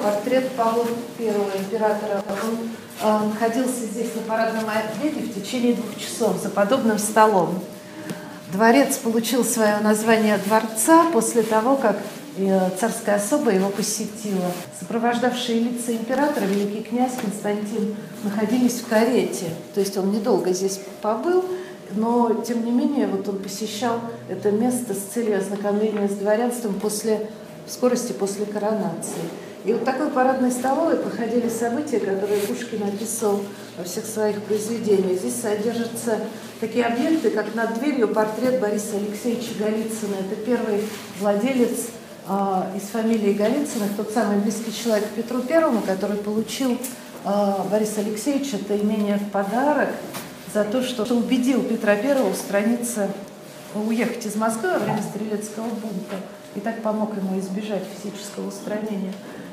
портрет Павла I, императора. Он находился здесь на парадном ряде в течение 2 часов за подобным столом. Дворец получил свое название дворца после того, как царская особа его посетила. Сопровождавшие лица императора, великий князь Константин, находились в карете. То есть он недолго здесь побыл, но, тем не менее, вот он посещал это место с целью ознакомления с дворянством в скорости после коронации. И вот такой парадной столовой проходили события, которые Пушкин описывал во всех своих произведениях. Здесь содержатся такие объекты, как над дверью портрет Бориса Алексеевича Голицына. Это первый владелец из фамилии Голицыных, тот самый близкий человек Петру Первому, который получил Борис Алексеевич это имение в подарок за то, что убедил Петра Первого уехать из Москвы во время Стрелецкого бунта и так помог ему избежать физического устранения.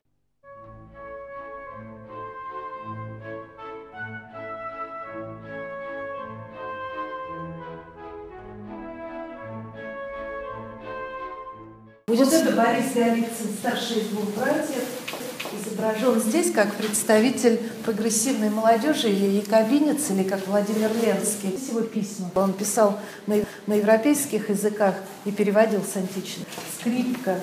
Вот это Борис Голицын, старший из 2 братьев, изображен здесь как представитель прогрессивной молодежи или якобинец, или как Владимир Ленский. Здесь его письма. Он писал на европейских языках и переводил с античных. Скрипка.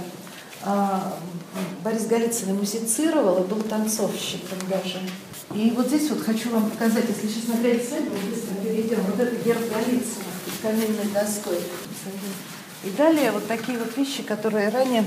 Борис Голицын музицировал и был танцовщиком даже. И вот здесь вот хочу вам показать, если сейчас наглядеть свет, мы быстро перейдем. Вот это герб Голицына с каменной доской. И далее вот такие вот вещи, которые ранее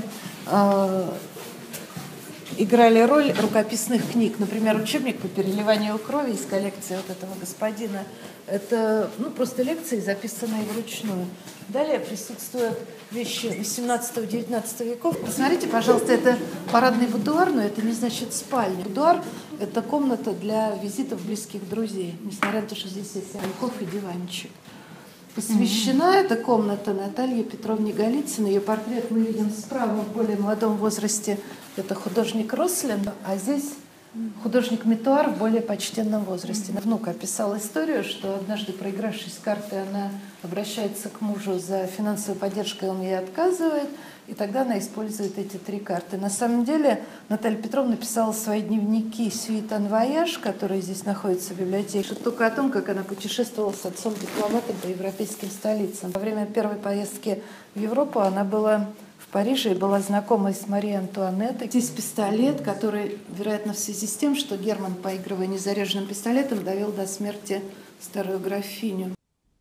играли роль рукописных книг. Например, учебник по переливанию крови из коллекции вот этого господина. Это просто лекции, записанные вручную. Далее присутствуют вещи 18-19 веков. Посмотрите, пожалуйста, это парадный будуар, но это не значит спальня. Будуар – это комната для визитов близких друзей, несмотря на то, что здесь есть альков и диванчик. Посвящена эта комната Наталье Петровне Голицыной. Ее портрет мы видим справа в более молодом возрасте. Это художник Рослин, а здесь художник Метуар в более почтенном возрасте. Внук описал историю, что однажды, проигравшись карты, она обращается к мужу за финансовой поддержкой, он ей отказывает, и тогда она использует эти 3 карты. На самом деле Наталья Петровна писала свои дневники «Suite en voyage», которые здесь находятся в библиотеке, только о том, как она путешествовала с отцом-дипломатом по европейским столицам. Во время первой поездки в Европу она была в Париже и была знакома с Марией Антуанеттой. Здесь пистолет, который, вероятно, в связи с тем, что Герман, поигрывая незаряженным пистолетом, довел до смерти старую графиню.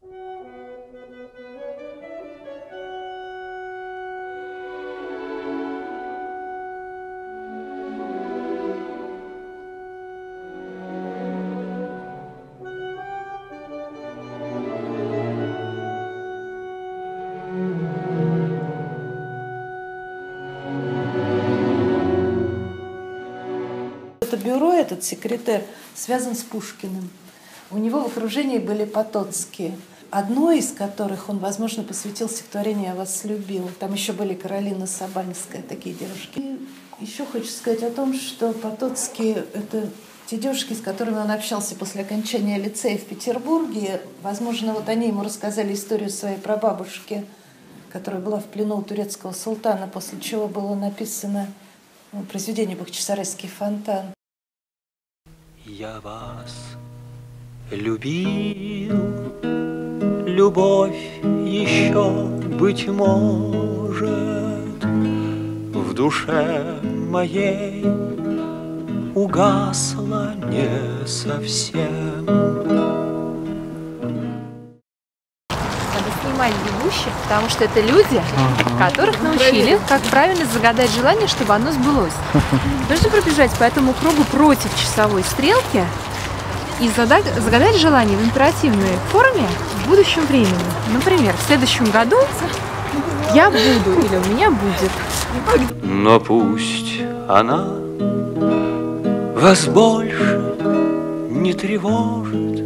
Это бюро, этот секретарь, связан с Пушкиным. У него в окружении были Потоцкие, одной из которых он, возможно, посвятил стихотворение «Я вас любил». Там еще были Каролина Сабанская, такие девушки. И еще хочу сказать о том, что Потоцкие – это те девушки, с которыми он общался после окончания лицея в Петербурге. Возможно, вот они ему рассказали историю своей прабабушки, которая была в плену у турецкого султана, после чего было написано произведение «Бахчисарайский фонтан». Я вас любил, любовь еще, быть может, в душе моей угасла не совсем. Снимать ведущих, потому что это люди, которых научили, как правильно загадать желание, чтобы оно сбылось. Нужно пробежать по этому кругу против часовой стрелки и загадать желание в императивной форме в будущем времени. Например, в следующем году я буду или у меня будет. Но пусть она вас больше не тревожит.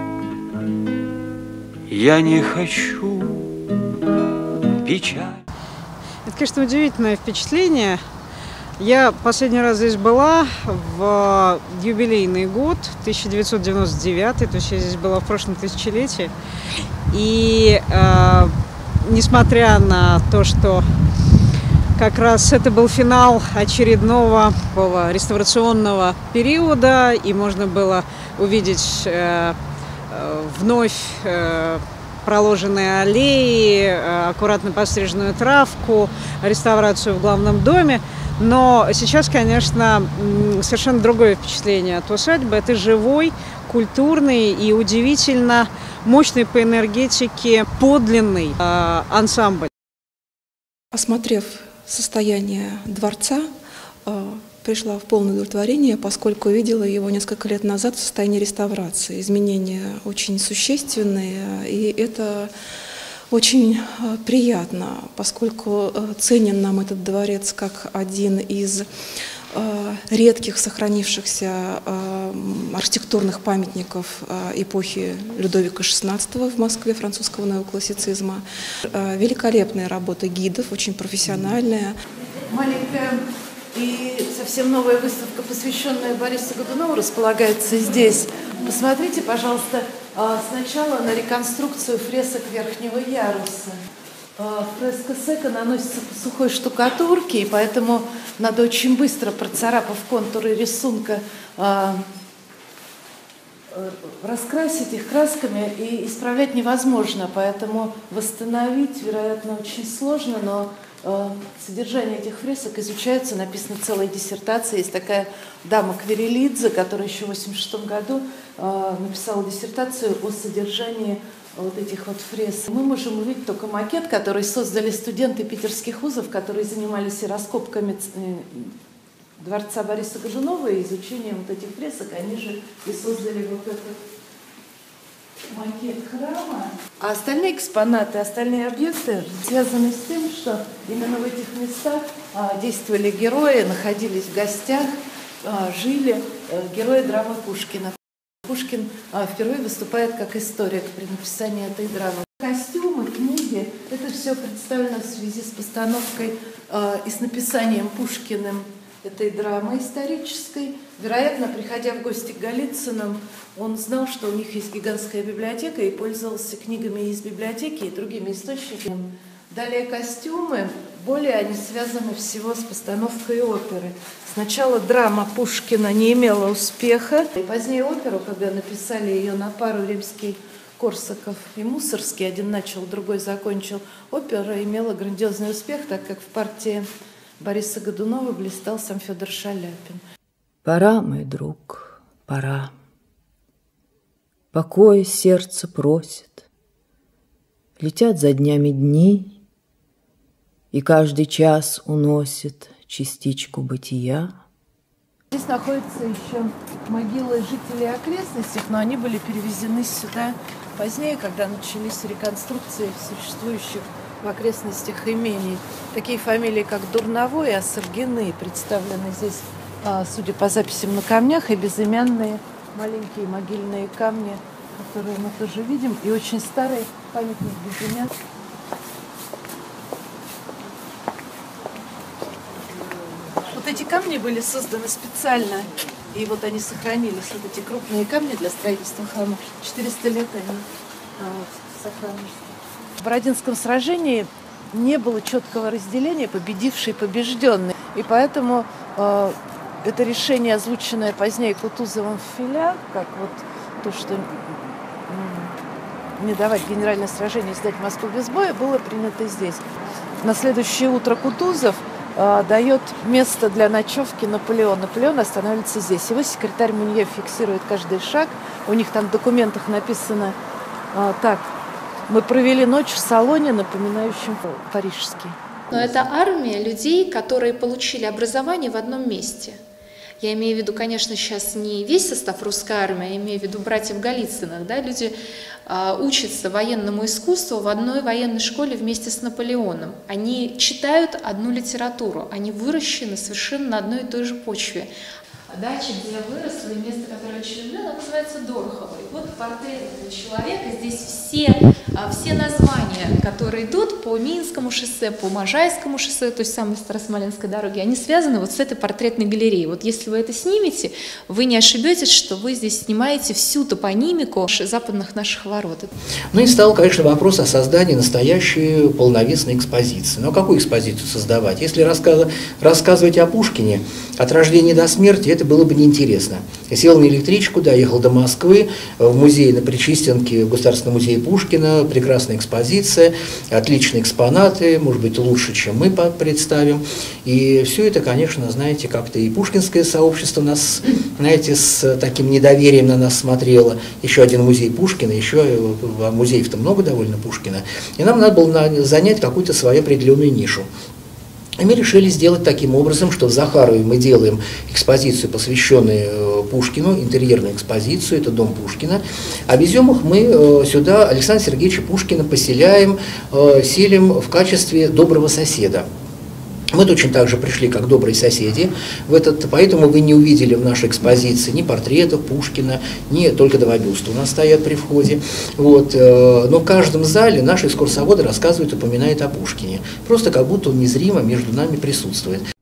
Я не хочу печаль. Это, конечно, удивительное впечатление. Я последний раз здесь была в юбилейный год, 1999, то есть я здесь была в прошлом тысячелетии. И несмотря на то, что Как раз это был финал очередного реставрационного периода, и можно было увидеть вновь проложенные аллеи, аккуратно постриженную травку, реставрацию в главном доме. Но сейчас, конечно, совершенно другое впечатление от усадьбы. Это живой, культурный и удивительно мощный по энергетике подлинный ансамбль. Осмотрев состояние дворца, пришла в полное удовлетворение, поскольку видела его несколько лет назад в состоянии реставрации. Изменения очень существенные, и это очень приятно, поскольку ценен нам этот дворец как один из редких сохранившихся архитектурных памятников эпохи Людовика XVI в Москве, французского неоклассицизма. Великолепная работа гидов, очень профессиональная. Маленькая и совсем новая выставка, посвященная Борису Годунову, располагается здесь. Посмотрите, пожалуйста, сначала на реконструкцию фресок верхнего яруса. Фреска сека наносится по сухой штукатурке, и поэтому надо очень быстро, процарапав контуры рисунка, раскрасить их красками, и исправлять невозможно, поэтому восстановить, вероятно, очень сложно, но содержание этих фресок изучается, написана целая диссертация. Есть такая дама Кверелидзе, которая еще в 1986 году написала диссертацию о содержании вот этих вот фресок. Мы можем увидеть только макет, который создали студенты питерских вузов, которые занимались и раскопками дворца Бориса Годунова и изучением вот этих фресок. Они же и создали вот этот макет храма. А остальные экспонаты, остальные объекты связаны с тем, что именно в этих местах действовали герои, находились в гостях, жили герои драмы Пушкина. Пушкин впервые выступает как историк при написании этой драмы. Костюмы, книги – это все представлено в связи с постановкой и с написанием Пушкиным этой драмы исторической. Вероятно, приходя в гости к Голицыным, он знал, что у них есть гигантская библиотека, и пользовался книгами из библиотеки и другими источниками. Далее костюмы, более они связаны всего с постановкой оперы. Сначала драма Пушкина не имела успеха, и позднее оперу, когда написали ее на пару Римский-Корсаков и Мусорский, один начал, другой закончил, опера имела грандиозный успех, так как в партии Бориса Годунова блистал сам Федор Шаляпин. Пора, мой друг, пора. Покоя сердце просит. Летят за днями дни, и каждый час уносит частичку бытия. Здесь находятся еще могилы жителей окрестностей, но они были перевезены сюда позднее, когда начались реконструкции существующих в окрестностях имений. Такие фамилии, как Дурновой и Осаргины, представлены здесь, судя по записям на камнях, и безымянные маленькие могильные камни, которые мы тоже видим, и очень старый памятник без имен. Вот эти камни были созданы специально, и вот они сохранились, вот эти крупные камни для строительства храма. 400 лет они сохранились. В Бородинском сражении не было четкого разделения победивший и побежденный, и поэтому это решение, озвученное позднее Кутузовым в филях, как вот то, что не давать генеральное сражение, сдать Москву без боя, было принято здесь. На следующее утро Кутузов дает место для ночевки Наполеону. Наполеон останавливается здесь. Его секретарь Мунье фиксирует каждый шаг. У них там в документах написано так: мы провели ночь в салоне, напоминающем парижский. Но это армия людей, которые получили образование в одном месте. Я имею в виду, конечно, сейчас не весь состав русской армии, я имею в виду братьев Голицыных. Да? Люди учатся военному искусству в одной военной школе вместе с Наполеоном. Они читают одну литературу, они выращены совершенно на одной и той же почве. дача, где я выросла, и место, которое я очень люблю, оно называется Дорохово. И вот портрет этого человека, здесь все названия, которые идут по Минскому шоссе, по Можайскому шоссе, то есть самой Старосмоленской дороге, они связаны вот с этой портретной галереей. Вот если вы это снимете, вы не ошибетесь, что вы здесь снимаете всю топонимику западных наших ворот. Ну и стал, конечно, вопрос о создании настоящей полновесной экспозиции. Но какую экспозицию создавать? Если рассказывать о Пушкине от рождения до смерти, это было бы неинтересно. Я сел на электричку, доехал до Москвы, в музей на Причистенке, в Государственном музее Пушкина, прекрасная экспозиция, отличные экспонаты, может быть, лучше, чем мы представим. И все это, конечно, знаете, как-то и пушкинское сообщество нас, знаете, с таким недоверием на нас смотрело. Еще один музей Пушкина, еще музеев-то много довольно Пушкина. И нам надо было занять какую-то свою определенную нишу. И мы решили сделать таким образом, что в Захарове мы делаем экспозицию, посвященную Пушкину, интерьерную экспозицию, это дом Пушкина, а в Изюмах мы сюда Александра Сергеевича Пушкина поселяем, селим в качестве доброго соседа. Мы точно так же пришли, как добрые соседи, поэтому вы не увидели в нашей экспозиции ни портретов Пушкина, ни только два бюста у нас стоят при входе. Вот. Но в каждом зале наши экскурсоводы рассказывают, упоминают о Пушкине. Просто как будто он незримо между нами присутствует.